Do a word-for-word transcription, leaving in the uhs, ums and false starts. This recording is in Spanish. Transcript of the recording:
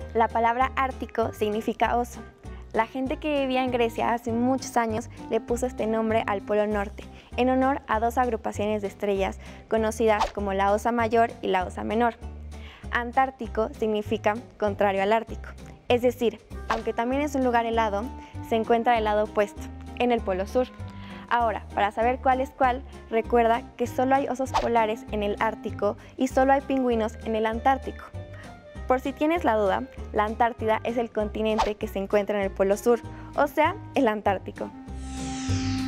La palabra ártico significa oso. La gente que vivía en Grecia hace muchos años le puso este nombre al Polo Norte, en honor a dos agrupaciones de estrellas conocidas como la Osa Mayor y la Osa Menor. Antártico significa contrario al Ártico, es decir, aunque también es un lugar helado, se encuentra del lado opuesto, en el Polo Sur. Ahora, para saber cuál es cuál, recuerda que solo hay osos polares en el Ártico y solo hay pingüinos en el Antártico. Por si tienes la duda, la Antártida es el continente que se encuentra en el Polo Sur, o sea, el Antártico.